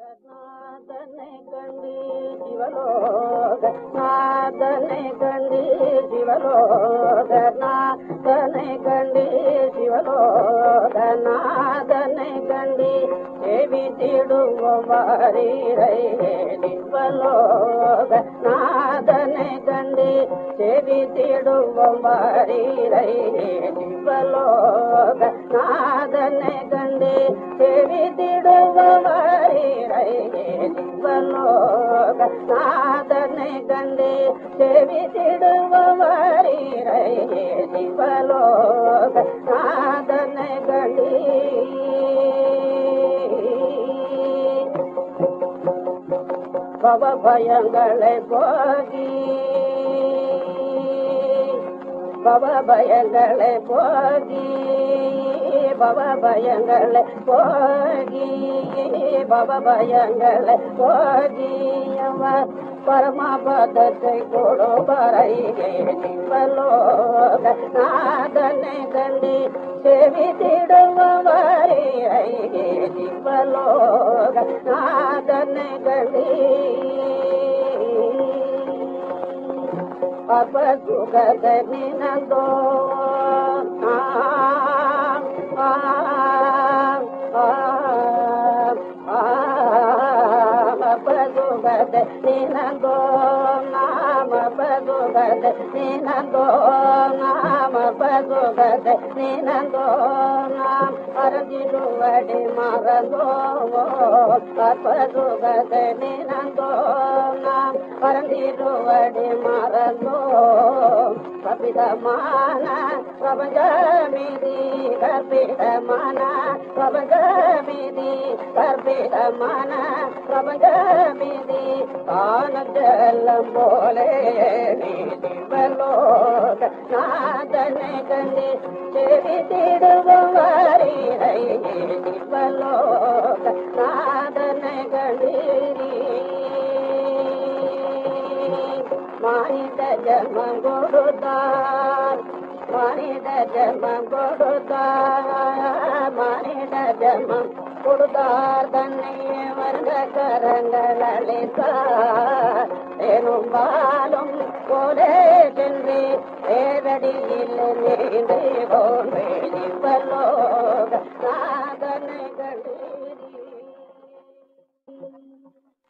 நாதனை கண்டி சிவலோக நாதனை கண்டி சிவலோக நாதனை கண்டி சிவலோக நாதனை கண்டி செவி திடுவோம் வாரீரை சிவலோக நாதனை கண்டி செவி திடுவோம் வாரீரை சிவலோக நாதனை கண்டி செவி திடுவோம் வாரீரை சிவலோக நாதனை கண்டே செவி திடுவரீரை சிவலோக நாதனை கண்டே பவ பயங்களை போகி பவ பயங்களை போகி பவ பயங்களை போகி பவ பயங்களை போகியவர் பரமபதத்தை கொடுபரை சிவலோக நாதனை கண்டி செவி திடுவரீரை சிவலோக நாதனை கண்டி அப்பசுகத நினந்தோ பசுகத நினந்தோ நாம பசுகத நினந்தோ நாம பசுகத நினந்தோ நாம் அறந்திடுவடி மறந்தோ பசுகத நினந்தோ நாம் அறந்திடுவடி மறந்தோ கபிதமான பிரபஞ்சமிதி கபிதமான பிரபஞ்சமிதி கபிதமான பிரபஞ்சமிதி ஆனந்தெல்லாம் போலே சிவலோக நாதனை கண்டி செவி திடுவரீரை சிவலோக நாதனை கண்டீரி மானிட ஜன்மம் கொடுத்தார் மானிட ஜன்மம் கொடுத்தார் மானிட ஜன்மம் கொடுத்தார் தன்னை வருட கரங்கள் அளித்தார் தேனும் பாலும் போலே சென்று ஏதடியில் நீந்தி போன்றே சிவலோக